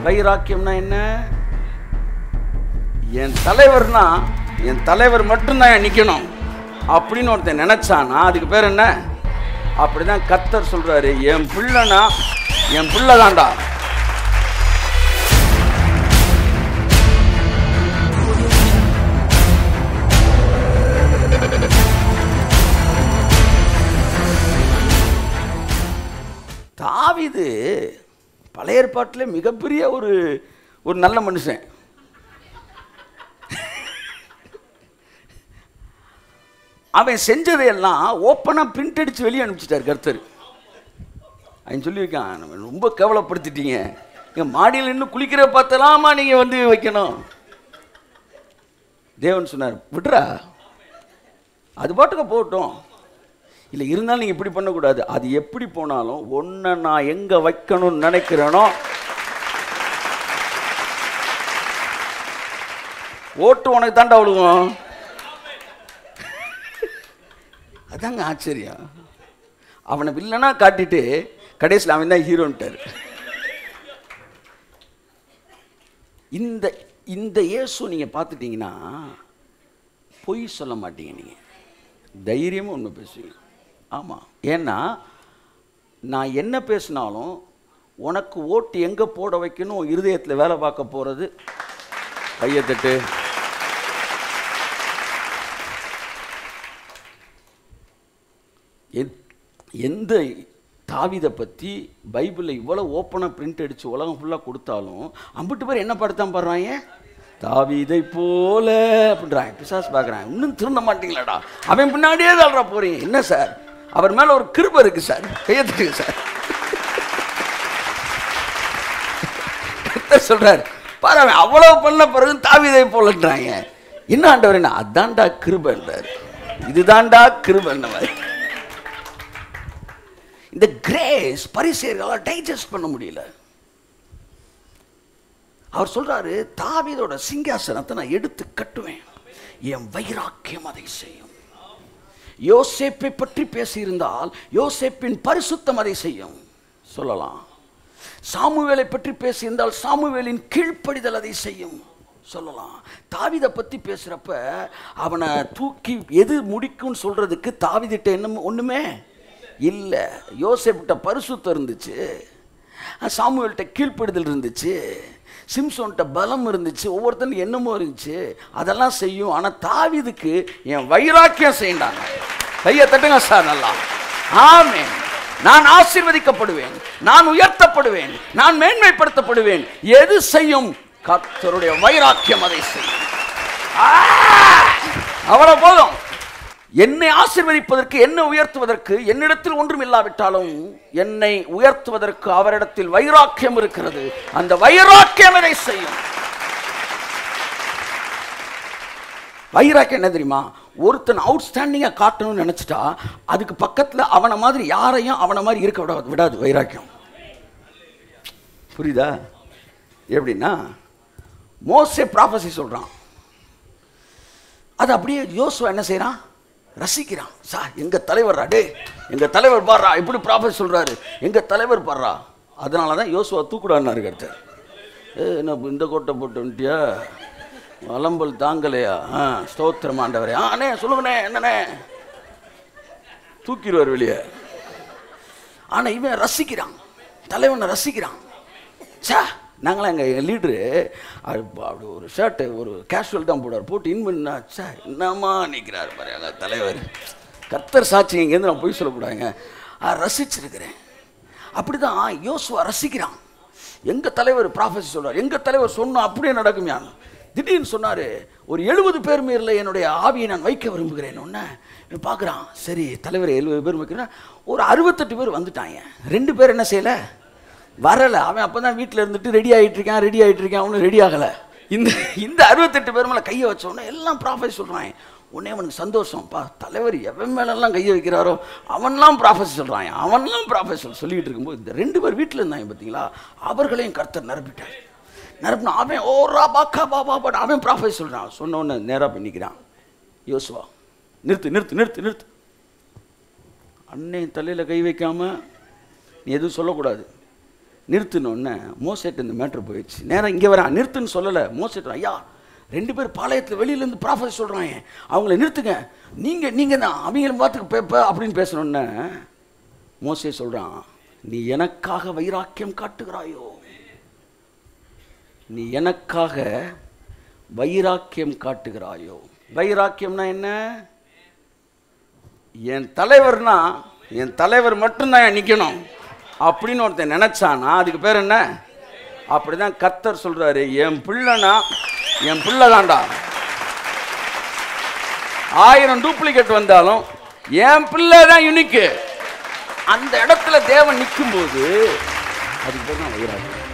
வைராக்கியம்னா என்ன? என் தலைவர்னா என் தலைவர் மட்டும்தான் நிற்கணும் அப்படின்னு ஒருத்தன் நினைச்சானா அதுக்கு பேர் என்ன? அப்படிதான் கர்த்தர் சொல்றாரு, என் பிள்ளைனா என் பிள்ளை தான்டா. தாவீது பழைய ஏற்பாட்டில் மிகப்பெரிய ஒரு நல்ல மனுஷன். அவன் செஞ்சதையெல்லாம் ஓப்பனாக பிரிண்ட் அடித்து வெளியே அனுப்பிச்சிட்டார் கர்த்தர். அவன் சொல்லியிருக்கான், நம்ம ரொம்ப கேவலப்படுத்திட்டீங்க, எங்கள் மாடியில் இன்னும் குளிக்கிற பார்த்தலாமா நீங்கள் வந்து வைக்கணும். தேவன் சொன்னார், விட்றா, அது பாட்டுக்க போகட்டும். இல்லை இருந்தாலும் நீங்கள் இப்படி பண்ணக்கூடாது. அது எப்படி போனாலும் ஒன்றை நான் எங்கே வைக்கணும்னு நினைக்கிறேனோ ஓட்டு உனக்கு தாண்டா விழுகும். அதாங்க ஆச்சரியம். அவனை வில்லனா காட்டிட்டு கடைசியில் அவன் தான் ஹீரோன்ட்டார். இந்த இயேசு நீங்கள் பார்த்துட்டீங்கன்னா பொய் சொல்ல மாட்டீங்க, நீங்கள் தைரியமாக ஒன்று பேசுவீங்க. ஆமாம், ஏன்னா நான் என்ன பேசினாலும் உனக்கு ஓட்டு எங்கே போட வைக்கணும் இருதயத்தில் வேலை பார்க்க போகிறது. கையத்தட்டு. எந்த தாவீதை பற்றி பைபிளில் இவ்வளோ ஓப்பனாக பிரிண்ட் அடித்து உலகம் ஃபுல்லாக கொடுத்தாலும் அம்பிட்டு பேர் என்ன படுத்தான் பாடுறாங்க, தாவீதை போல அப்படின்றாங்க. பிசாசு பார்க்குறாங்க, இன்னும் திருந்த மாட்டீங்களாடா, அவன் பின்னாடியே தாழ்றா போறீங்க. என்ன சார், அவர் மேலே ஒரு கிருபை இருக்குது சார், கையத்துக்கு சார். சொல்கிறார் பாரு, அவன் அவ்வளோ பண்ண பிறகு தாவீதை போலன்றாங்க. என்ன ஆண்டவர், என்ன அதான்டா கிருபைன்றார், இதுதான்டா கிருபைன்ன மாதிரி. இந்த கிரேஸ் பரிசேயர்களால் டைஜஸ்ட் பண்ண முடியல. அவர் சொல்றாரு, தாவீதோட சிங்காசனத்தை நான் எடுத்து கட்டுவேன், என் வைராக்கியம் அதை செய்யும். யோசேப்பை பற்றி பேசியிருந்தால் யோசேப்பின் பரிசுத்தம் அதை செய்யும் சொல்லலாம். சாமுவேலை பற்றி பேசியிருந்தால் சாமுவேலின் கீழ்ப்படிதல் அதை செய்யும் சொல்லலாம். தாவீதை பற்றி பேசுகிறப்ப அவனை தூக்கி எது முடிக்கும்னு சொல்றதுக்கு தாவீதிட்ட என்ன ஒன்றுமே இல்லை. யோசேப்பிட்ட பரிசுத்தம் இருந்துச்சு, சாமுவேல்கிட்ட கீழ்ப்படிதல் இருந்துச்சு, சிம்சோன்கிட்ட பலம் இருந்துச்சு, ஒவ்வொருத்தனுக்கு என்னமோ இருந்துச்சு, அதெல்லாம் செய்யும். ஆனால் தாவீதுக்கு என் வைராக்கியம் செய்யண்டாங்க. கையை தட்டுங்க சார் நல்லா. ஆமென். நான் ஆசீர்வதிக்கப்படுவேன், நான் உயர்த்தப்படுவேன், நான் மேன்மைப்படுத்தப்படுவேன். எது செய்யும்? கர்த்தருடைய வைராக்கியம் அதை செய்யும். அவ்வளவு போதும். என்னை ஆசீர்வதிப்பதற்கு, என்னை உயர்த்துவதற்கு என்னிடத்தில் ஒன்றும் இல்லாவிட்டாலும் என்னை உயர்த்துவதற்கு அவரிடத்தில் வைராக்கியம் இருக்கிறது. அந்த வைராக்கியம் அதை செய்யும். வைராக்கியம் என்ன தெரியுமா? ஒருத்தன் அவுட்ஸ்டாண்டிங்காக காட்டணும்னு நினச்சிட்டா அதுக்கு பக்கத்தில் அவனை மாதிரி யாரையும் அவனை மாதிரி இருக்க விடாது வைராக்கியம். புரியுதா? எப்படின்னா, மோசே ப்ராஃபஸி சொல்கிறான், அது அப்படியே யோசுவா என்ன செய்கிறான், ரசிக்கிறான். சார் எங்கள் தலைவர் டே, எங்கள் தலைவர் பாடுறா, இப்படி ப்ராஃபஸி சொல்கிறாரு, எங்கள் தலைவர் பாடுறா. அதனால தான் யோசுவா தூக்குடான்னாரு கருத்தர். என்ன இந்த கோட்டை போட்டு வந்துட்டியா, அலம்பல் தாங்கலையா, ஸ்தோத்திரம் ஆண்டவரே, அண்ணே சொல்லுங்கண்ணே, என்னண்ணே, தூக்கிடுவார் வெளியே. ஆனால் இவன் ரசிக்கிறான், தலைவனை ரசிக்கிறான். சா நாங்களாம் எங்கள் லீட்ரு அப்படி ஒரு ஷர்ட்டு ஒரு கேஷுவல் தான் போடுவார், போட்டு இன்வென்னா சார் என்னம்மா நிற்கிறார் பாரு எங்கள் தலைவர். கர்த்தர் சாட்சி, இங்கேருந்து நான் போய் சொல்லக்கூடாதுங்க, ரசிச்சிருக்கிறேன். அப்படி தான் யோசுவா ரசிக்கிறான். எங்கள் தலைவர் ப்ராஃபஸி சொல்கிறார், எங்கள் தலைவர் சொன்னால் அப்படியே நடக்குமையா. திடீர்னு சொன்னார், ஒரு 70 பேர் மேரில் என்னுடைய ஆவியை நான் வைக்க விரும்புகிறேன். ஒன்று பார்க்குறான், சரி தலைவர் 70 பேர் வைக்கிறேன். ஒரு 68 பேர் வந்துட்டாங்க, 2 பேர் என்ன செய்யலை, வரலை. அவன் அப்போ தான் வீட்டில் இருந்துட்டு ரெடி ஆகிட்டு இருக்கான், அவனும் ரெடி ஆகலை. இந்த 68 பேர் மேலே கையை வச்சோடனே எல்லாம் ப்ராஃபஸி சொல்கிறான். உடனே அவனுக்கு சந்தோஷம்ப்பா, தலைவர் எவன் மேலெல்லாம் கையை வைக்கிறாரோ அவன்லாம் ப்ராஃபஸி சொல்கிறான், அவன்லாம் ப்ராஃபஸி சொல்லிகிட்டு இருக்கும்போது இந்த 2 பேர் வீட்டில் இருந்தாங்க பார்த்தீங்களா, அவர்களையும் கர்த்தர் நிரப்பிட்டார். நிரப்பினா அவன் ஓரா பாக்கா பாபா பாட்டு அவன் ப்ராஃபஸி சொல்கிறான். சொன்ன உடனே நேராக பண்ணிக்கிறான், யோசுவா நிறுத்து நிறுத்து நிறுத்து நிறுத்து, அன்னை தலையில் கை வைக்காமல் நீ எதுவும் சொல்லக்கூடாது, நிறுத்தினோடனே மோசேட்டு இந்த மேட்ரு போயிடுச்சு. நேரம் இங்கே வரான், நிறுத்துன்னு சொல்லலை. மோசேட்டு, ஐயா 2 பேர் பாளையத்தில் வெளியிலேருந்து ப்ராஃபஸி சொல்கிறாங்க, அவங்கள நிறுத்துங்க, நீங்கள் தான் அவங்களும் பார்த்துக்கு அப்படின்னு பேசணுன்னே மோசே சொல்கிறான், நீ எனக்காக வைராக்கியம் காட்டுகிறாயோ, நீ எனக்காக வைராக்கியம் காட்டுகிறாயோ. வைராக்கியம்னா என்ன? என் தலைவர்னா என் தலைவர் மட்டும்தான் நிற்கணும் அப்படின்னு ஒருத்தன் நினைச்சானா அதுக்கு பேர் என்ன? அப்படிதான் கர்த்தர் சொல்றாரு, என் பிள்ளைனா என் பிள்ளை தான்டா. 1000 டூப்ளிகேட் வந்தாலும் என் பிள்ளை தான் யூனிக்கு. அந்த இடத்துல தேவன் நிற்கும் போது அதுக்கு பேர் தான் வைராக்கியம்.